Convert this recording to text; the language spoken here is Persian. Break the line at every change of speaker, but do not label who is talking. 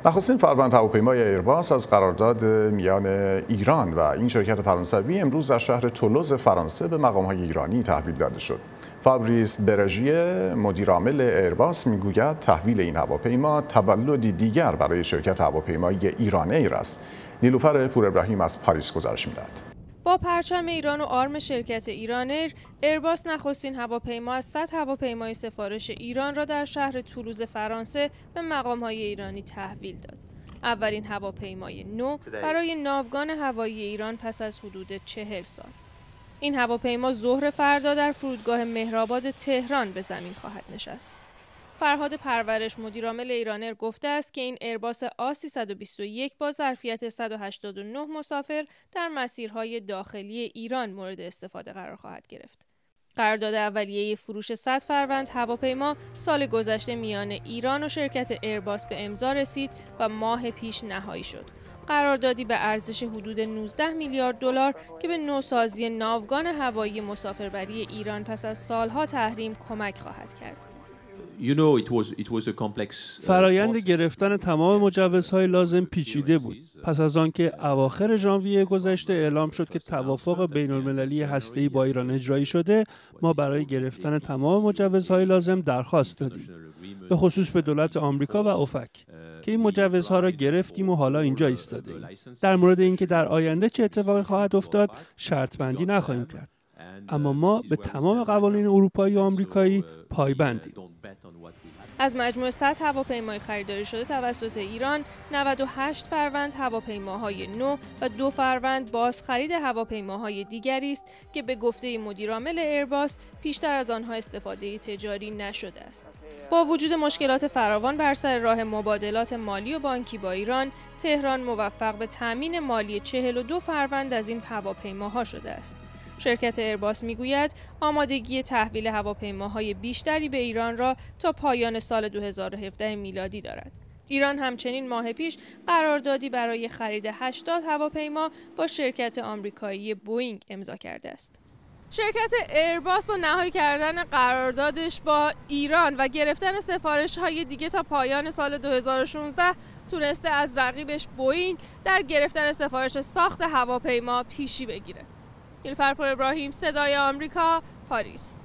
نخستین فروند هواپیمای ایرباس از قرارداد میان ایران و این شرکت فرانسوی امروز در شهر تولوز فرانسه به مقام‌های ایرانی تحویل داده شد. فابریس برژیه مدیرعامل ایرباس میگوید تحویل این هواپیما تولدی دیگر برای شرکت هواپیمایی ایران ایر است. نیلوفر پور ابراهیم از پاریس گزارش می‌دهد.
با پرچم ایران و آرم شرکت ایران ایر، ایرباس نخستین هواپیما از 100 هواپیمای سفارش ایران را در شهر تولوز فرانسه به مقام‌های ایرانی تحویل داد. اولین هواپیمای نو برای ناوگان هوایی ایران پس از حدود 40 سال. این هواپیما ظهر فردا در فرودگاه مهرآباد تهران به زمین خواهد نشست. فرهاد پرورش مدیرعامل ایران ایر گفته است که این ایرباس A321 با ظرفیت 189 مسافر در مسیرهای داخلی ایران مورد استفاده قرار خواهد گرفت. قرارداد اولیه فروش 100 فروند هواپیما سال گذشته میان ایران و شرکت ایرباس به امضا رسید و ماه پیش نهایی شد. قراردادی به ارزش حدود 19 میلیارد دلار که به نوسازی ناوگان هوایی مسافربری ایران پس از سالها تحریم کمک خواهد کرد.
فرایند گرفتن تمام مجوزهای لازم پیچیده بود. پس از آنکه اواخر ژانویه گذشته اعلام شد که توافق بین‌المللی هسته‌ای با ایران اجرایی شده، ما برای گرفتن تمام مجوزهای لازم درخواست دادیم. به خصوص به دولت آمریکا و اوفک که این مجوزها را گرفتیم و حالا اینجا ایستاده‌ایم. در مورد اینکه در آینده چه اتفاقی خواهد افتاد، شرط بندی نخواهیم کرد. اما ما به تمام قوانین اروپایی و آمریکایی پایبندیم.
از مجموع 100 هواپیمای خریداری شده توسط ایران، 98 فروند هواپیماهای نو و 2 فروند بازخرید هواپیماهای دیگری است که به گفته مدیرعامل ایرباس پیشتر از آنها استفاده تجاری نشده است. با وجود مشکلات فراوان بر سر راه مبادلات مالی و بانکی با ایران، تهران موفق به تامین مالی 42 فروند از این هواپیماها شده است. شرکت ایرباس میگوید آمادگی تحویل هواپیماهای بیشتری به ایران را تا پایان سال 2017 میلادی دارد. ایران همچنین ماه پیش قراردادی برای خرید 80 هواپیما با شرکت آمریکایی بوئینگ امضا کرده است. شرکت ایرباس با نهایی کردن قراردادش با ایران و گرفتن سفارش‌های دیگه تا پایان سال 2016 تونسته از رقیبش بوئینگ در گرفتن سفارش ساخت هواپیما پیشی بگیره. نیلوفر پور ابراهیم، صدای آمریکا، پاریس.